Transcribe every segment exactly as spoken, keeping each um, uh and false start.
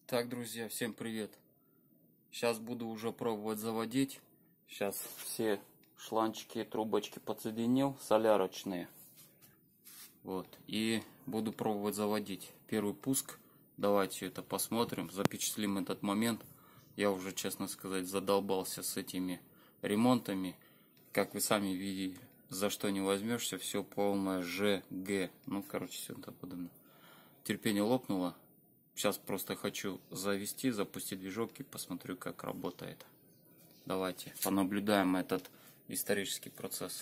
Так, друзья, всем привет. Сейчас буду уже пробовать заводить. Сейчас все шланчики, трубочки подсоединил, солярочные. Вот, и буду пробовать заводить. Первый пуск. Давайте это посмотрим, запечатлим этот момент. Я уже, честно сказать, задолбался с этими ремонтами. Как вы сами видите, за что не возьмешься, все полное ЖГ. Ну, короче, все это подобное. Терпение лопнуло. Сейчас просто хочу завести, запустить движок и посмотрю, как работает. Давайте понаблюдаем этот исторический процесс.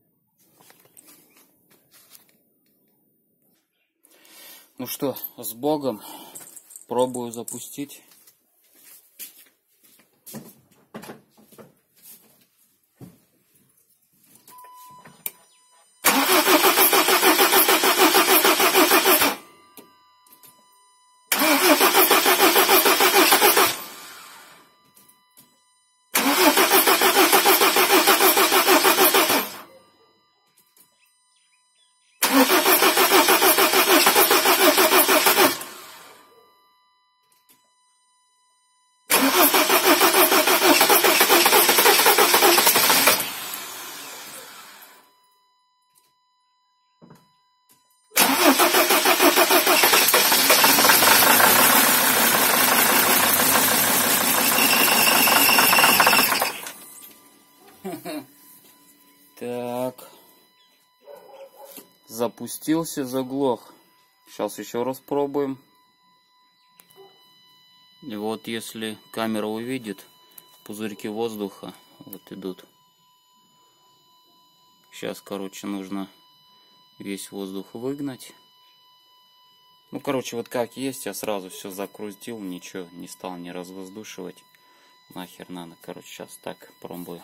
Ну что, с Богом. Пробую запустить. Так, запустился, заглох. Сейчас еще раз пробуем. И вот если камера увидит, пузырьки воздуха вот идут. Сейчас, короче, нужно весь воздух выгнать. Ну, короче, вот как есть, я сразу все закрутил, ничего не стал не развоздушивать. Нахер надо, короче, сейчас так пробую.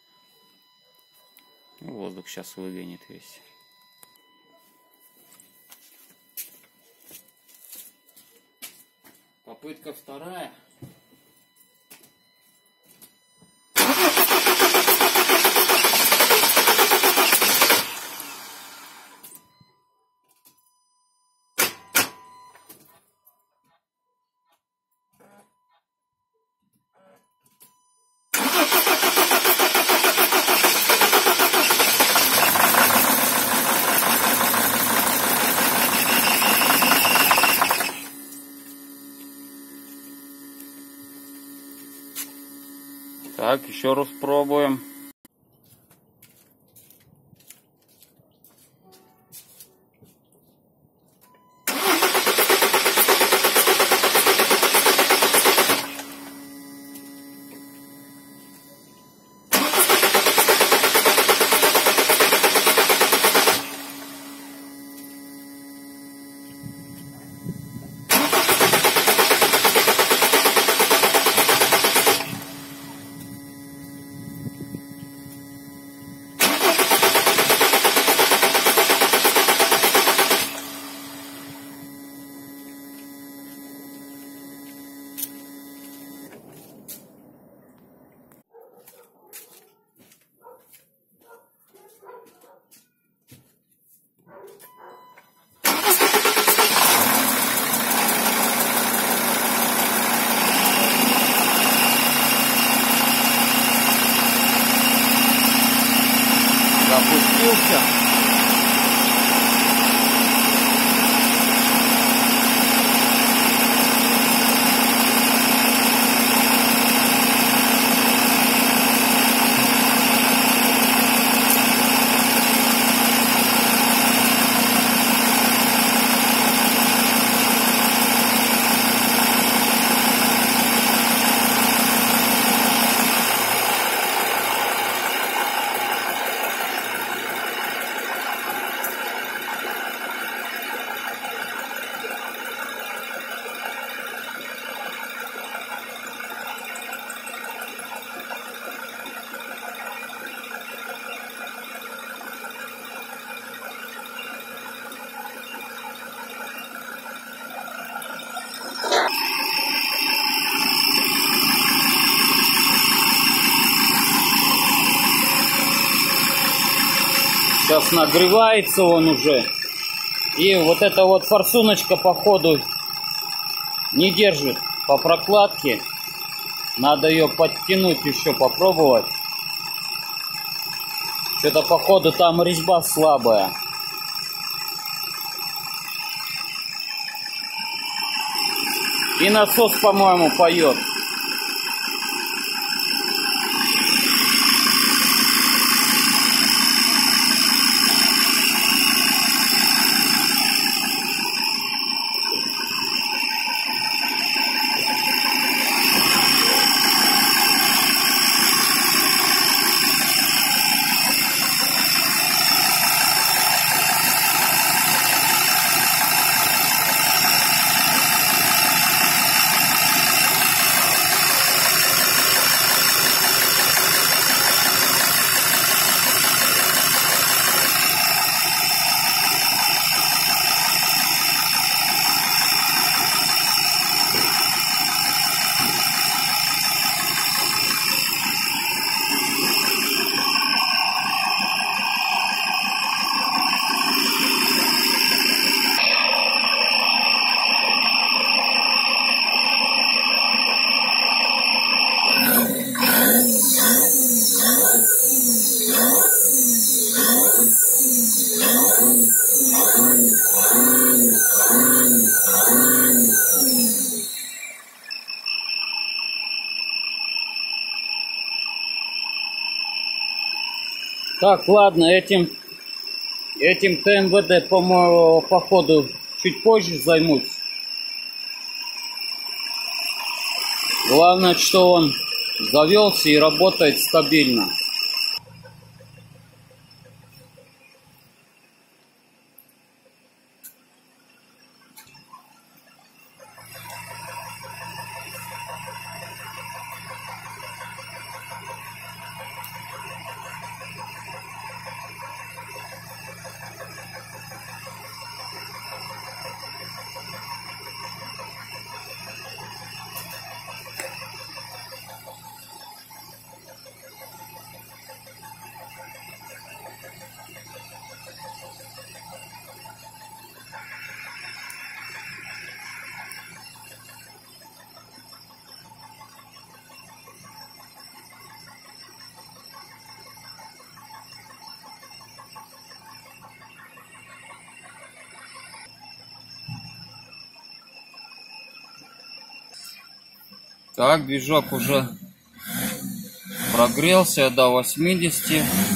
Воздух сейчас выгонит весь. Попытка вторая. Так, еще раз пробуем. Запустился. Сейчас нагревается он уже. И вот эта вот форсуночка, походу, не держит. по прокладке. Надо ее подтянуть еще, попробовать. Что-то походу там резьба слабая. И насос, по-моему, поет. Так, ладно, этим, этим ТМВД, по-моему, походу чуть позже займусь. Главное, что он завелся и работает стабильно. Так, движок уже прогрелся до восьмидесяти.